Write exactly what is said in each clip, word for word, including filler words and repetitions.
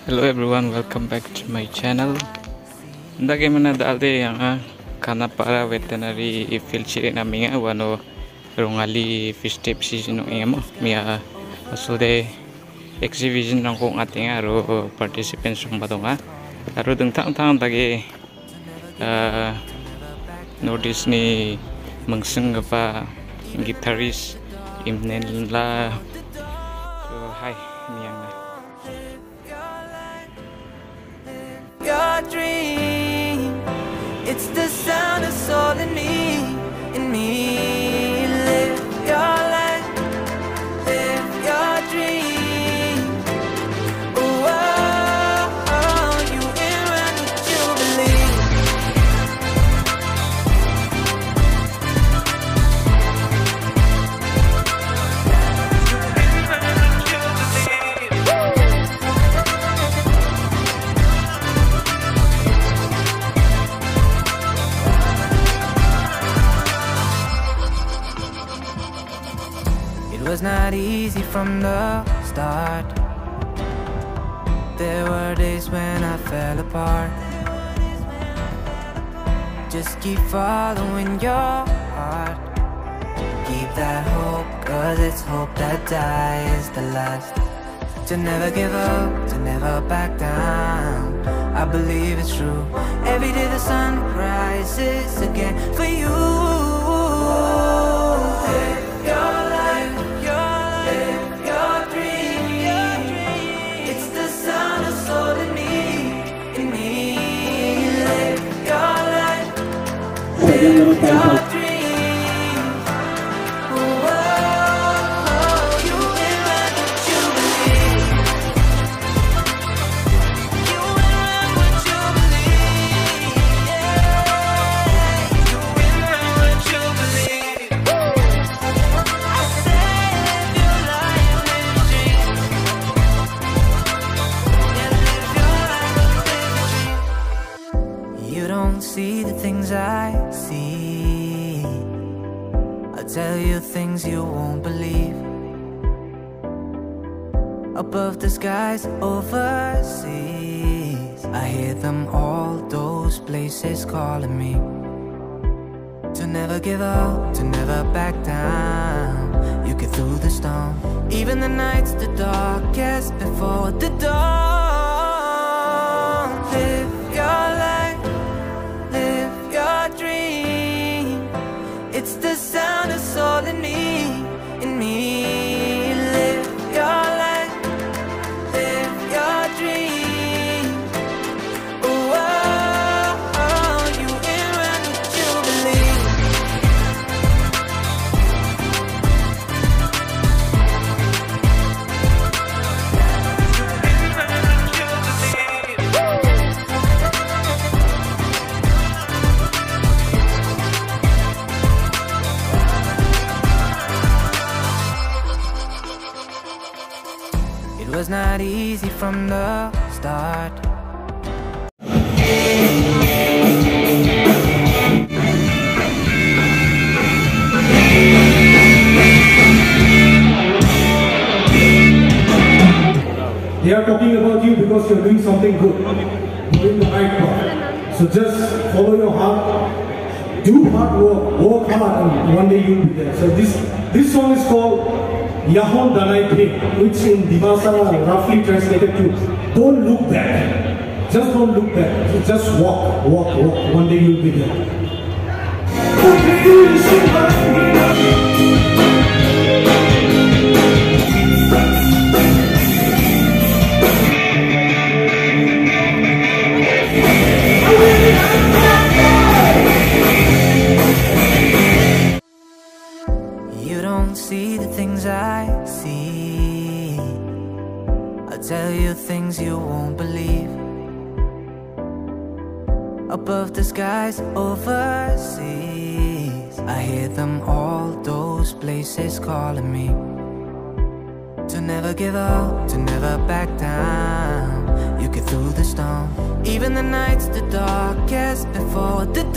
Hello everyone, welcome back to my channel. Ndagi mana dalde yang kana para veterinary field chiri na minga wano rungali fish tip season ng emo miya asude exhibition ng kung ating aro participants ng badonga aro dung tang tang dagi notice ni mangsung pa guitarist imnen la so hi miyang na your dream. It's the sound of soul in me, in me. Live your life, live your dream. Oh, oh, oh, you in run with Jubilee. It was not easy from the start. There were days when I fell apart. Just keep following your heart. Keep that hope, cause it's hope that dies the last. To never give up, to never back down. I believe it's true. Every day the sun rises again for you. Live your life. Your dream. Oh, oh, you will run with Jubilee. You will run with Jubilee. Yeah, you will run with Jubilee. I said live your life, live your dream. Yeah, live your life, live your dream. You don't see the things I see. I'll tell you things you won't believe. Above the skies, overseas, I hear them all, those places calling me. To never give up, to never back down. You get through the storm, even the nights the darkest before the dawn. Live your life, live your dream. It's the sound of soul in me, in me. Live your life, live your dream. Oh, oh, oh, you in run with Jubilee. It was not easy from the start. They are talking about you because you're doing something good, doing the right part. So just follow your heart, do hard work, work hard, and one day you'll be there. So this this song is called Yahon Danai Pe, which in Divasa roughly translated to don't look back. Just don't look back. So just walk, walk, walk. One day you'll be there. You don't see the things I see. I'll tell you things you won't believe. Above the skies, overseas, I hear them all, those places calling me. To never give up, to never back down. You get through the storm, even the nights the darkest before the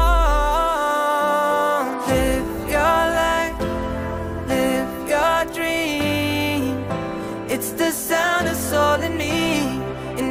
dawn. Live your life, live your dream. It's the sound of soul in me, in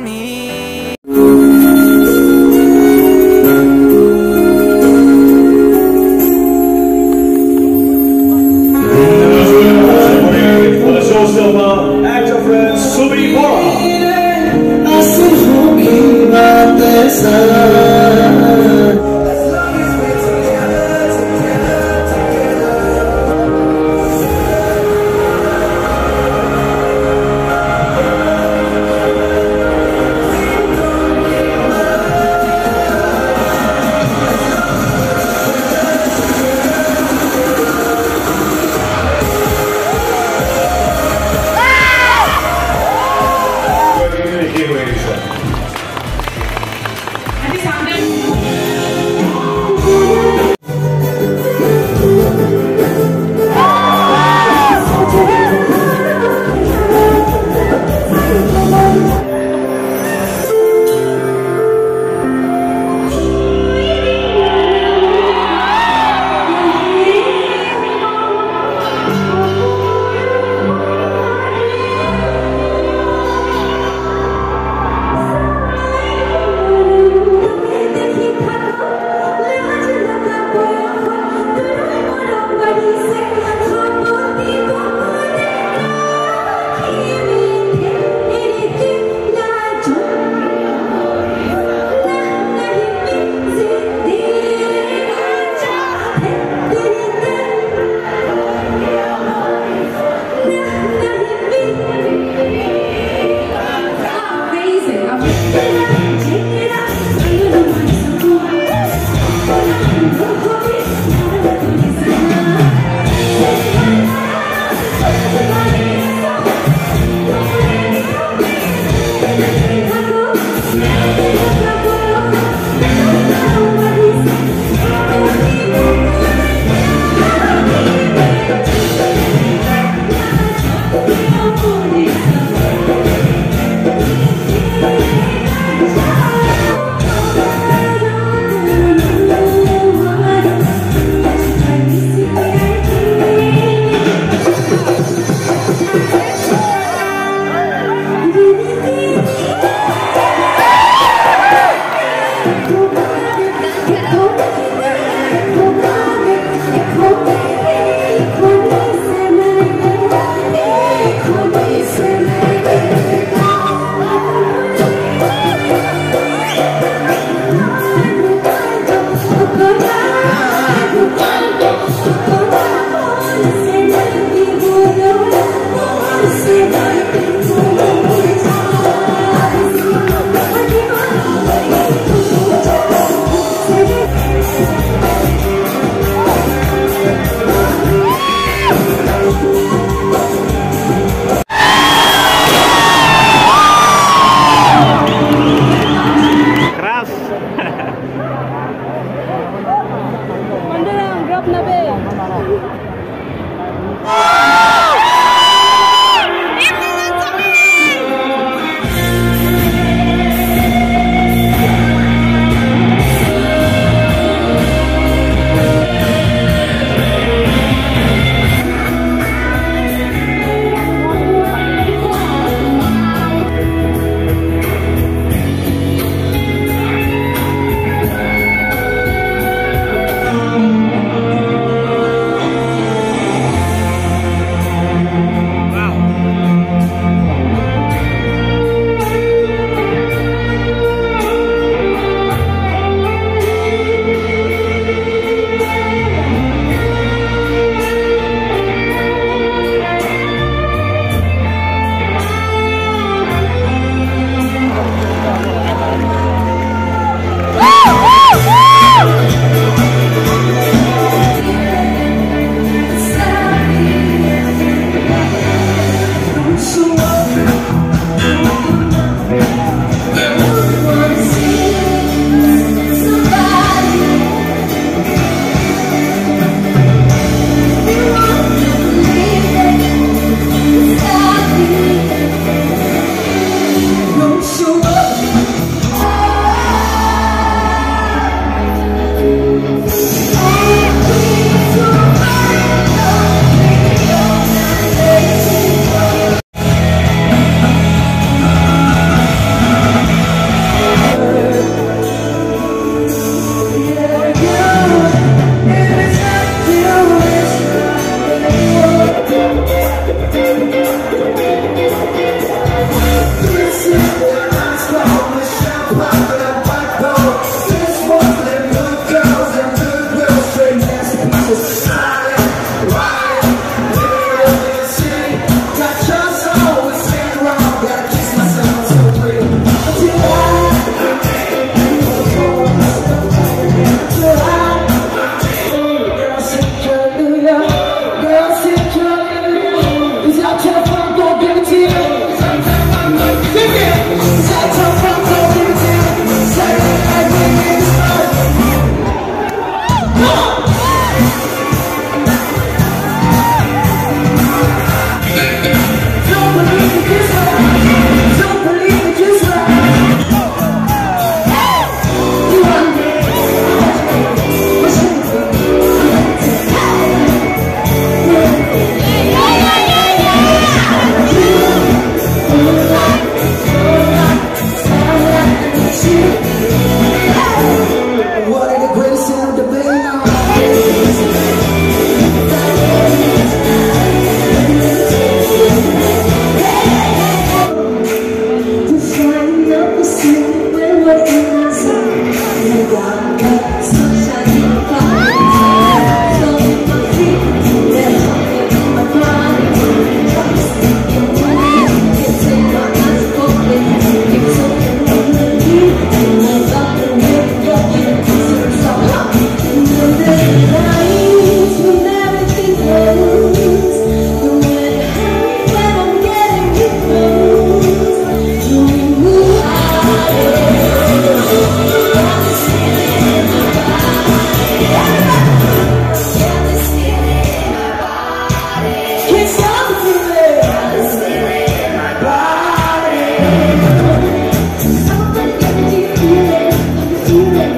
can't stop the feeling. The spirit in my body. Something giving me feeling, feeling.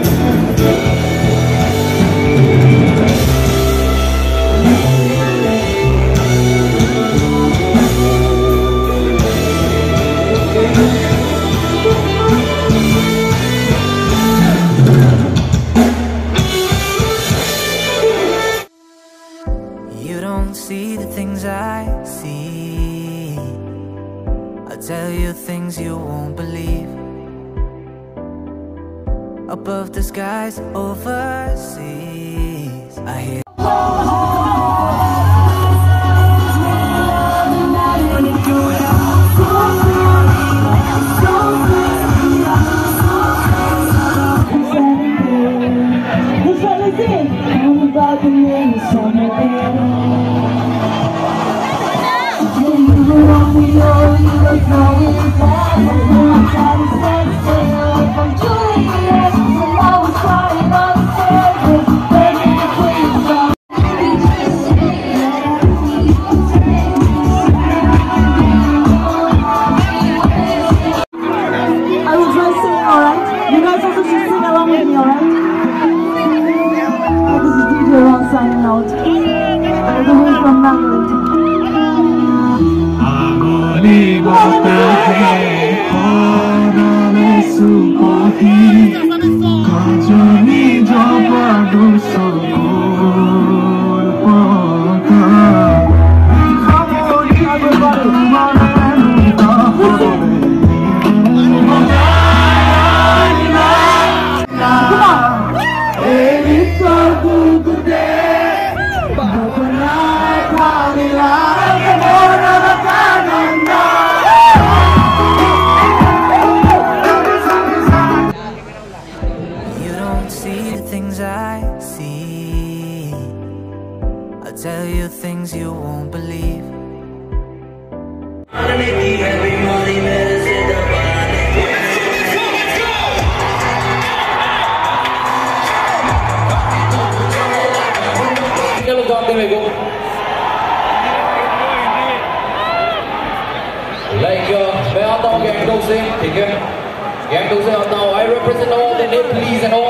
You don't see the things I see. I'll tell you things you won't believe. Above the skies, overseas, I hear. I will try singing, alright? You guys also should sing along with me, alright? This is D J Ron signing out. All the way from Margaret. You don't see the things I see. I'll tell you things you won't believe. Like, मैं आता हूँ गैंगटॉक से, ठीक है? गैंगटॉक से आता हूँ. I represent all the Nepalese and all